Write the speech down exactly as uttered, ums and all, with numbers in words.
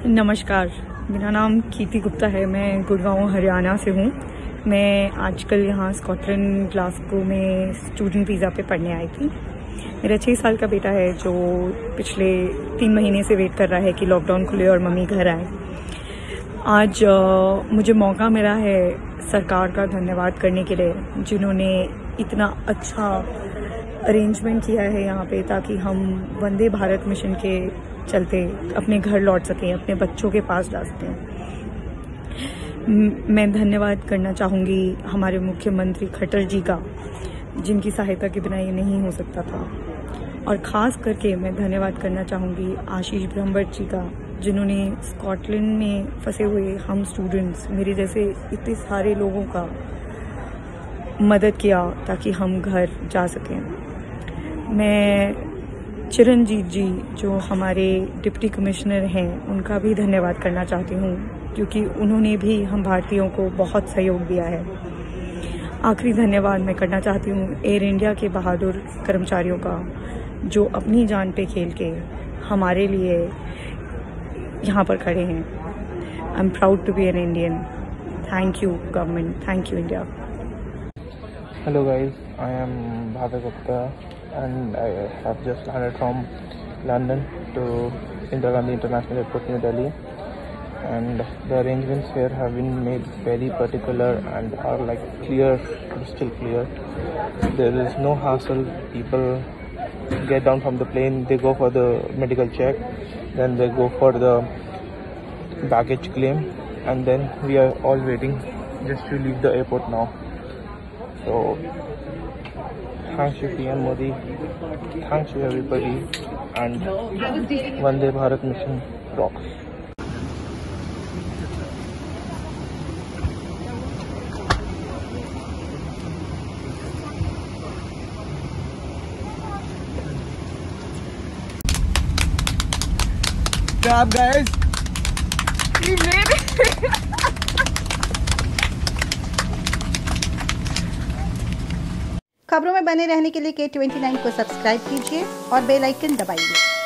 नमस्कार, मेरा नाम कीर्ति गुप्ता है। मैं गुड़गांव हरियाणा से हूँ। मैं आजकल यहाँ स्कॉटलैंड ग्लासगो में स्टूडेंट वीज़ा पे पढ़ने आई थी। मेरा छः साल का बेटा है जो पिछले तीन महीने से वेट कर रहा है कि लॉकडाउन खुले और मम्मी घर आए। आज आ, मुझे मौका मिला है सरकार का धन्यवाद करने के लिए, जिन्होंने इतना अच्छा अरेंजमेंट किया है यहाँ पे, ताकि हम वंदे भारत मिशन के चलते अपने घर लौट सकें, अपने बच्चों के पास जा सकें। मैं धन्यवाद करना चाहूँगी हमारे मुख्यमंत्री खट्टर जी का, जिनकी सहायता के बिना ये नहीं हो सकता था। और ख़ास करके मैं धन्यवाद करना चाहूँगी आशीष ब्रह्मभट्ट जी का, जिन्होंने स्कॉटलैंड में फंसे हुए हम स्टूडेंट्स, मेरे जैसे इतने सारे लोगों का मदद किया ताकि हम घर जा सकें। मैं चिरंजीत जी जो हमारे डिप्टी कमिश्नर हैं, उनका भी धन्यवाद करना चाहती हूँ, क्योंकि उन्होंने भी हम भारतीयों को बहुत सहयोग दिया है। आखिरी धन्यवाद मैं करना चाहती हूँ एयर इंडिया के बहादुर कर्मचारियों का, जो अपनी जान पे खेल के हमारे लिए यहाँ पर खड़े हैं। I am proud to be an Indian. Thank you government, thank you India. Hello guys, I am Bhavya Gupta and I have just landed from London to Indira Gandhi International Airport, New Delhi, and the arrangements here have been made very particular and are like clear, crystal clear. There is no hassle. People get down from the plane, they go for the medical check, then they go for the baggage claim, and then we are all waiting just to leave the airport now. So, thanks to P M Modi, thanks to everybody, and Vande Bharat mission rocks. What's up, guys? We made it. खबरों में बने रहने के लिए के twenty nine को subscribe कीजिए और बेल आइकन दबाइए।